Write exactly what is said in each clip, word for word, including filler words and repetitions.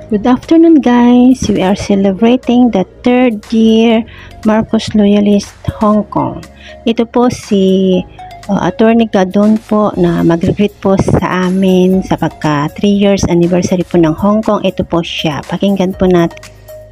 Good afternoon guys! We are celebrating the third year Marcos Loyalist Hong Kong. Ito po si uh, Attorney Gadon po na mag-greet po sa amin sa pagka three years anniversary po ng Hong Kong. Ito po siya. Pakinggan po natin.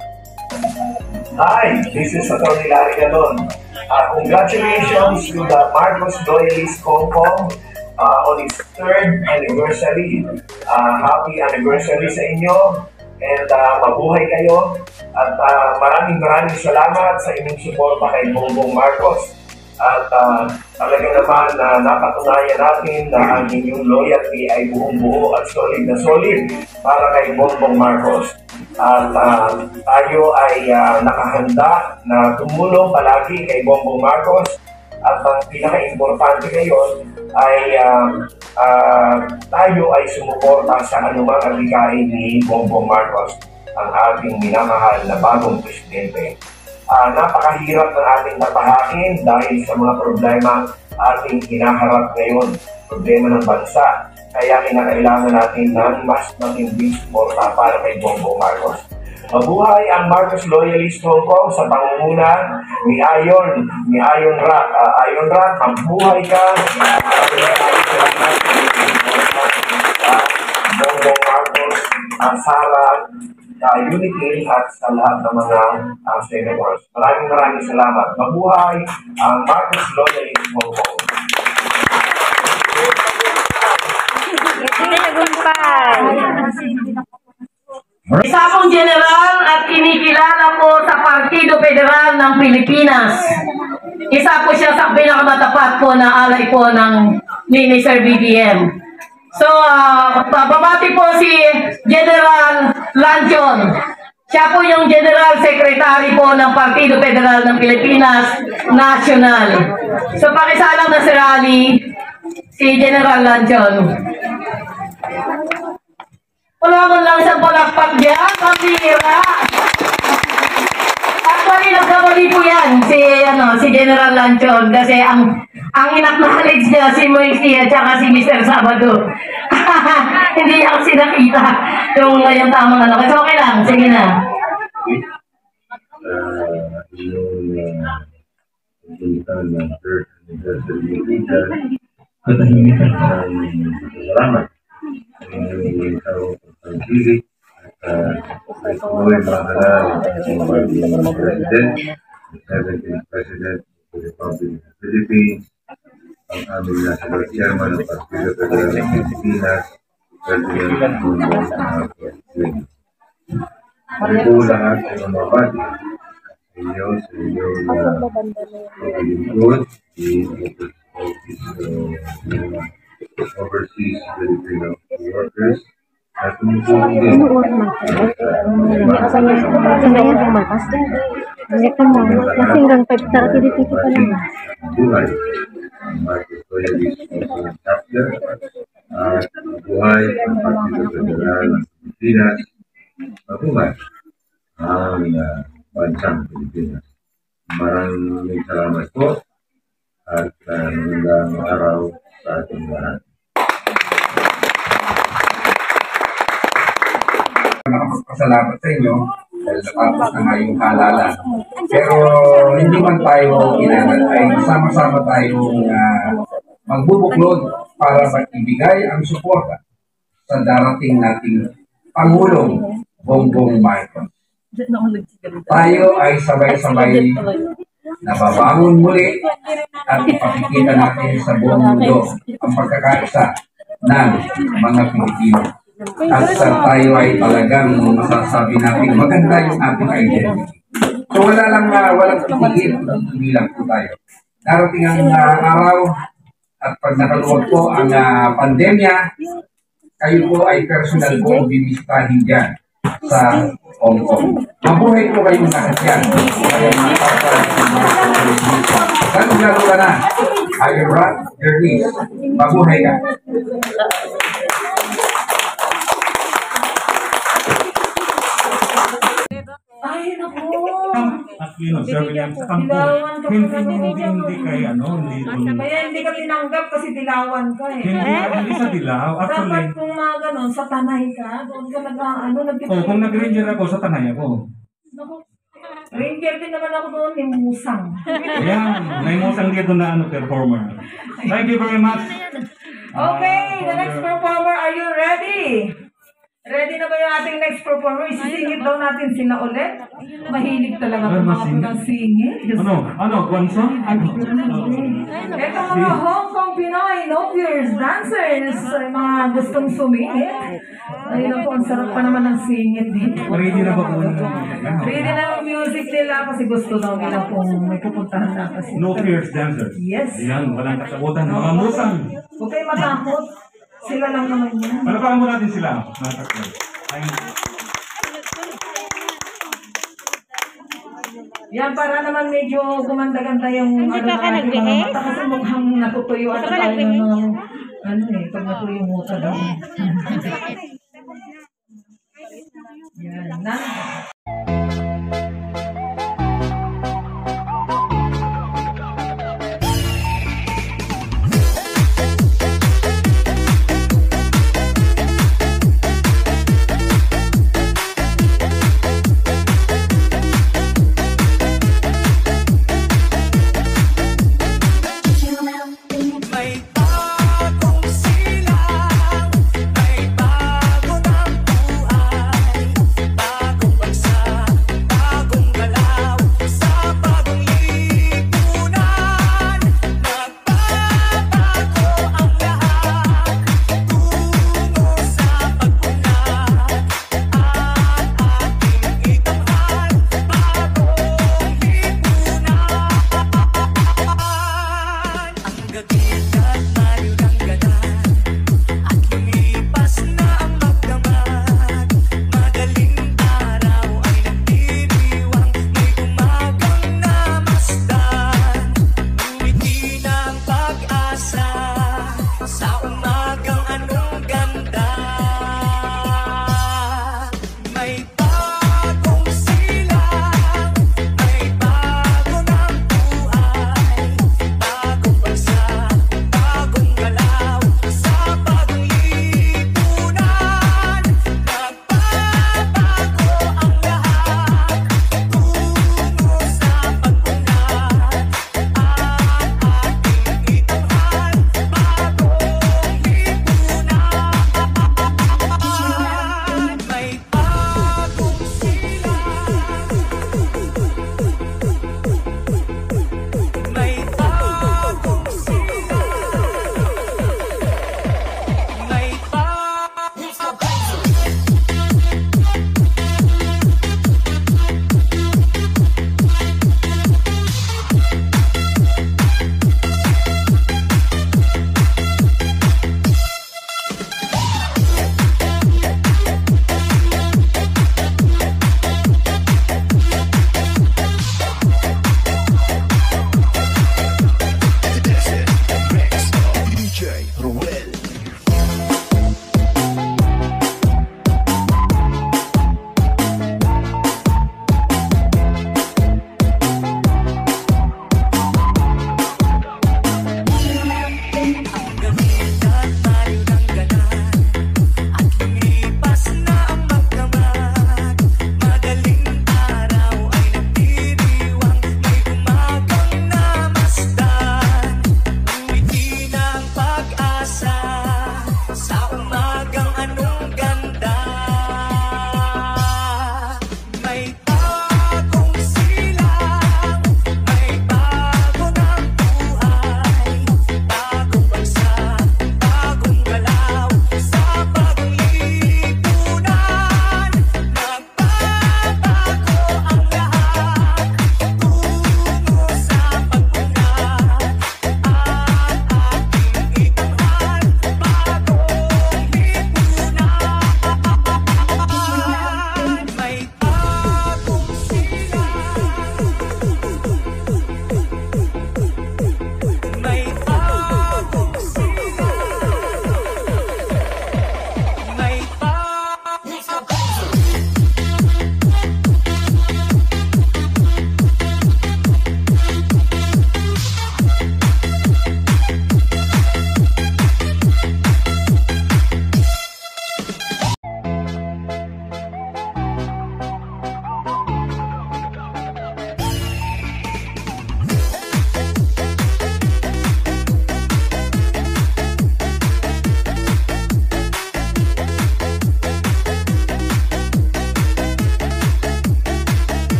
Hi, this is Attorney Larry Gadon. Uh, congratulations to the Marcos Loyalist Hong Kong uh, on its third anniversary. Uh, happy anniversary sa inyo. And uh, mabuhay kayo at uh, maraming maraming salamat sa inyong suporta kay Bongbong Marcos. At uh, talaga naman na uh, napatunayan natin na ang inyong loyalty ay buong buo at solid na solid para kay Bongbong Marcos. At uh, tayo ay uh, nakahanda na tumulong palagi kay Bongbong Marcos. At ang pinaka-importante ngayon ay uh, uh, tayo ay sumuporta sa anumang alikain ni Bongbong Marcos, ang ating minamahal na bagong presidente. Uh, napakahirap ng ating tapahakin dahil sa mga problema ating hinaharap ngayon, problema ng bansa. Kaya kinakailangan natin ng mas matinding suporta para kay Bongbong Marcos. Mabuhay ang Marcos Loyalist Hong Kong sa pangunguna ni Ayon, ni Ayon Rat. Uh, Ayon Rat, mabuhay ka. Bongbong Marcos, uh, Sara, uh, Unity at sa lahat ng mga uh, senators. Maraming maraming salamat. Mabuhay ang Marcos Loyalist Hong Kong. Isa pong general at kinikilala po sa Partido Federal ng Pilipinas. Isa po siya sa pinakamatapat po na alay po ng ni Sir B B M. So, uh, babati po si General Lanchon. Siya po yung General Secretary po ng Partido Federal ng Pilipinas National. So, pakisalang na si rally si General Lanchon. Wala mo lang isang palakpak dyan, pambira. Actually, nagkamali po yan si, ano, si General Lanchon kasi ang ang inacknowledge niya si Moisey at saka si Mister Sabado. Hindi niya kasi nakita yung, yung tamang ano. Kasi okay lang, sige na. Salamat. Ang pagpili at ituloy mahalal ang President, the seventeenth President of the Republic of the Philippines, ang aming National Chairman ng Partido Federal ng Pilipinas, President Bongbong Marcos Junior Kami po lahat ay mamabati sa inyo, sa inyong paglingkod, the overseas Filipino workers at tumutulong din buhay ang Marcos Loyalist chapter at buhay ang Partido Federal ng Pilipinas, mabuhay ang bansang Pilipinas. Maraming salamat po at magandang araw sa ating lahat. Nakapagpasalamat sa inyo dahil natapos na nga yung halalan. Pero hindi man tayo inanat ay sama-sama tayong uh, magbubuklod para magbibigay ang suporta sa darating nating Pangulong Bongbong Marcos. Tayo ay sabay-sabay nababangon muli at ipakikita natin sa buong mundo ang pagkakaisa ng mga Pilipino. At sa tayo ay talagang masasabi natin maganda yung ating identity. So wala lang na uh, walang titigil, hindi lang po tayo. Darating ang uh, araw at pag nakaluwag po ang uh, pandemya, kayo po ay personal po bibisitahin dyan sa Hong Kong. Mabuhay po kayong lahat yan. Saan lalo ka na? Ayon Rat, Jernis. Mabuhay ka. Ay, naku! you know, serving them sa kampo. Dilawan ka Hindi, pa hindi, naman. hindi kay ano, hindi tuloy. Kaya hindi ka tinanggap kasi dilawan ka eh. Hindi, hindi sa dilaw. Dapat Actually, kung mga ganun, sa tanay ka, doon ka nag, ano, nag oh, kung nag-ranger ako, sa tanay ako. Ranger din naman ako doon, ni Musang. Ayan, may musang dito na ano, performer. Thank you very much. Okay, the next performer, are you ready? Ready na ba yung ating next performer? Isisingit daw natin sila ulit. Mahilig talaga Ano, kung mga masingit? ng singit. Diyos Ano, ano, Guanso? Ito mga Hong Kong Pinoy, no fears dancers, ay mga gustong sumingit. Ayun na po, ang sarap pa naman ng singit dito. Ready na ba po? Ready na ang music nila kasi gusto daw nila kung may pupuntahan na kasi. No fears dancers. Yes. Ayan, walang katakutan. Mga musang. Huwag kayo matakot. Sila lang naman yan. Palapaan mo natin sila. Nasakyan. Thank you. Yan, para naman medyo gumanda-ganda yung Hindi ano pa ka natin, nagbihis? mga mata kasi mukhang natutuyuan Hindi na ka tayo ng nagbihis? mga, ano eh, pag natuyo yung muta daw. Yan, na. May bagong silang, may bago ng buhay, bagong bagsak.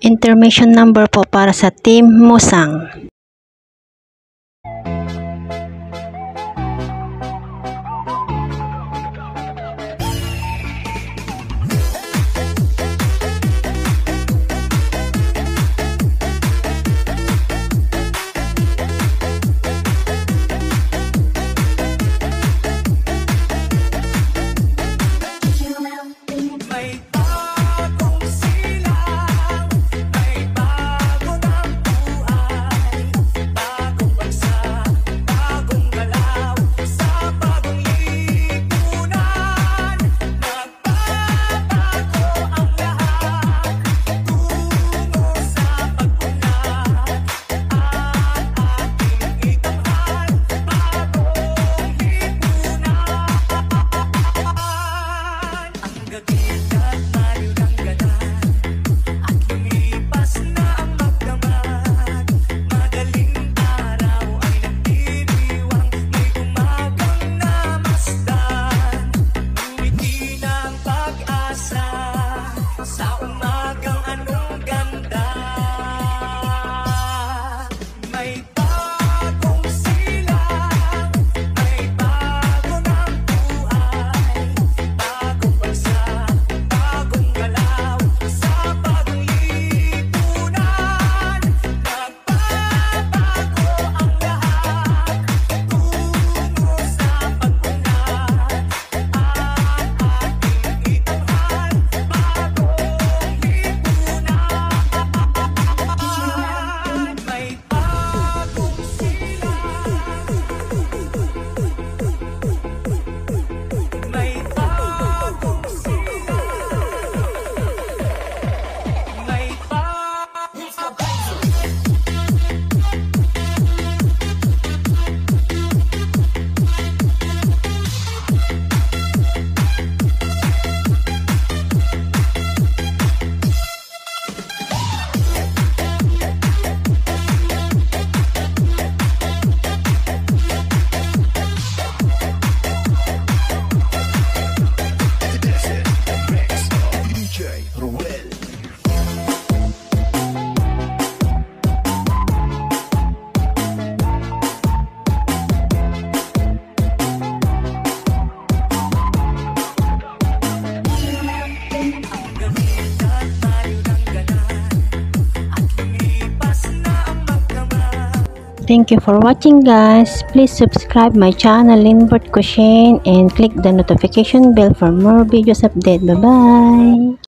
Intermission number po para sa Team Musang. May bagong silang, may bago ng buhay, bagong bagsak, bagong galaw, sa bagong lipunan. Nagbabago ang lahat, tungo sa pag-unlad, at ating itanghal, bagong lipunan. Ang gagawin at mayurangganan, at lumipas na ang magdamag. Madaling araw ay nagdiriwang, may umagang namasdan. Lumiti na ang pag-asa, sa umagang anong ganda. May bagong silang, may bago ng buhay, bagong bagsak, bagong galaw, sa bagong lipunan. Nagbabago ang lahat, tungo sa pag-unlad, at ating itanghal, bagong lipunan. May bagong silang, may bagong silang, may Thank you for watching, guys. Please subscribe my channel Lynbert Cushin and click the notification bell for more videos update. Bye bye.